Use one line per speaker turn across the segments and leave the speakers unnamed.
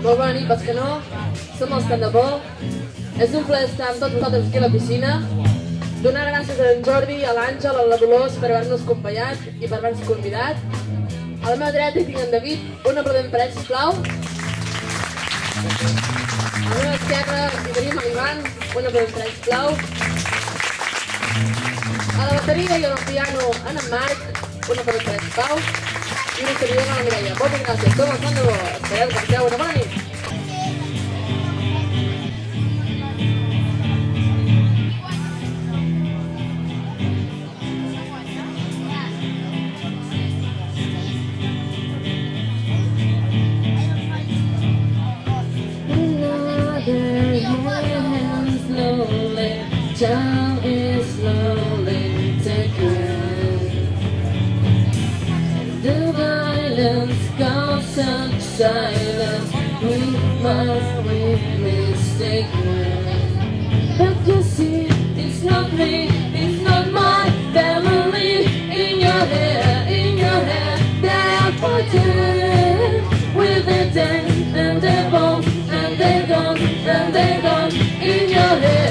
Molt bona nit, pels que no, som els Tant de Por. És un plaer estar amb tots vosaltres aquí a la piscina. Donar gràcies a en Jordi, a l'Àngel, a la Dolors per haver-nos acompanyat i per haver-nos convidat. A la meva dreta hi tinc en David, un aplaudiment per ell, sisplau. A la meva esquerra hi tenim l'Ivan, un aplaudiment per ell, sisplau. A la bateria i al piano en Marc, un aplaudiment per ell, sisplau. I una servidora a la Mireia. Moltes gràcies, som els Tant de Por. Espereu que passeu una bona nit.
Time is slowly taken. The violence goes such silence. We must be mistaken. But you see, it's not me, it's not my family. In your hair, they are fighting with their dance and their bones, and they're gone, and they're gone. In your hair.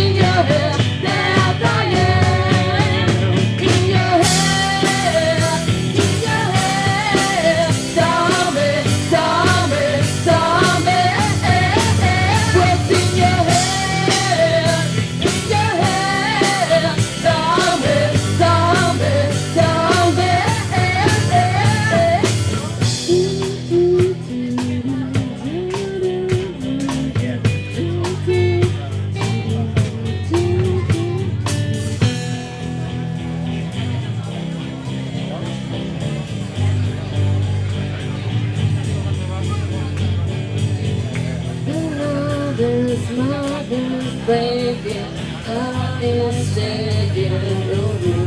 Mother's baby, heart is taking over.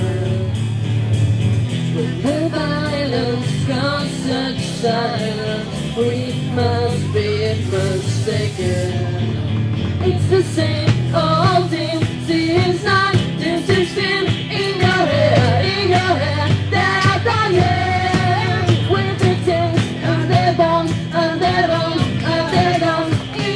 With the violence comes such silence, we must be mistaken. It's the same old thing since 1916. In your hair, they are dying with the things and their bones and their bones and their bones.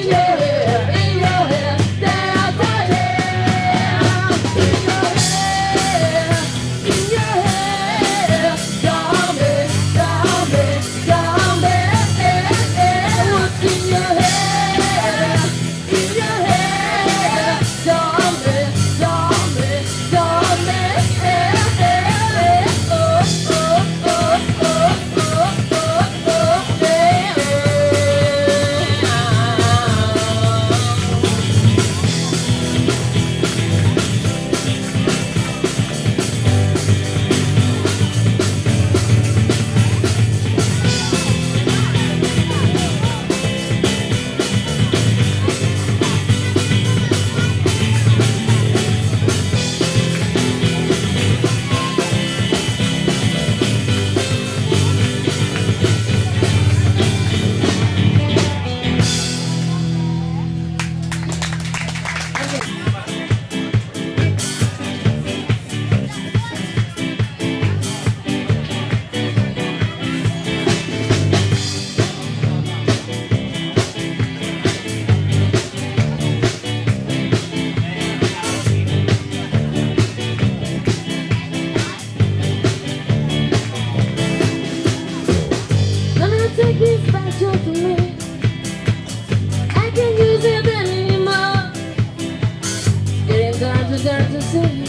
Take this back just to me. I can't use it anymore. Getting time to see.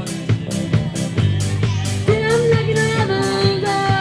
Then I'm knocking on the door.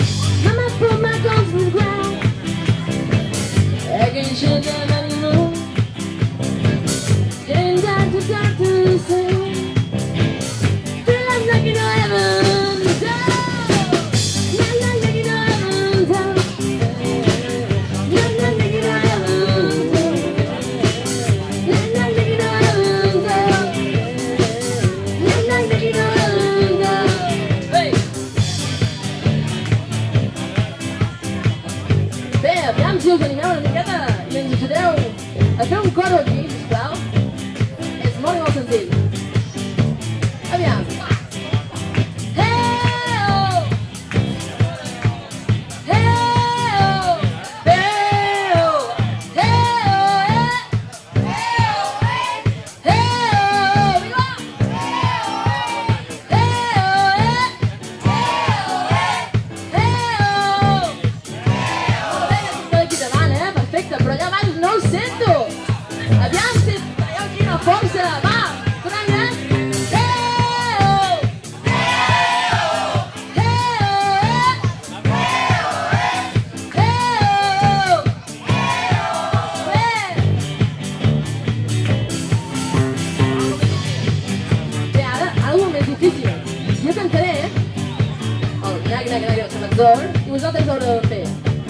Mama put my guns on the ground. I can shoot them anymore.
Aviam si us animeu una miqueta i ens ajudeu a fer un coro aquí, sisplau. És molt i molt senzill. Aviam. Però allà baix no ho sento. Aviam si veieu quina força. Va, tornem ja. Bé, ara, alguna més difícil. Jo cantaré el Nag-Nag-Nag del Salvador i vosaltres ho haureu de fer.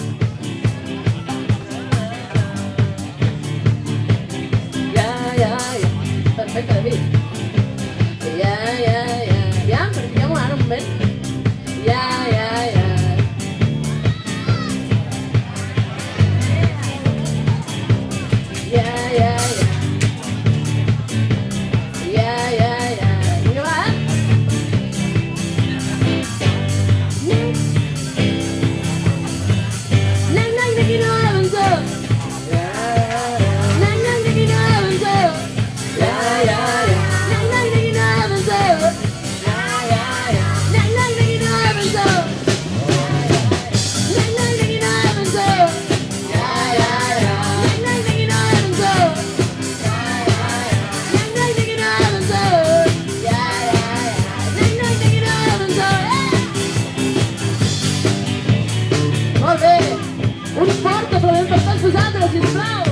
Perfecte, David. Ja, practiquem-ho ara un moment. Ja. Vinga, va. Molt bé, un fort aplaudiment per tots vosaltres, sisplau.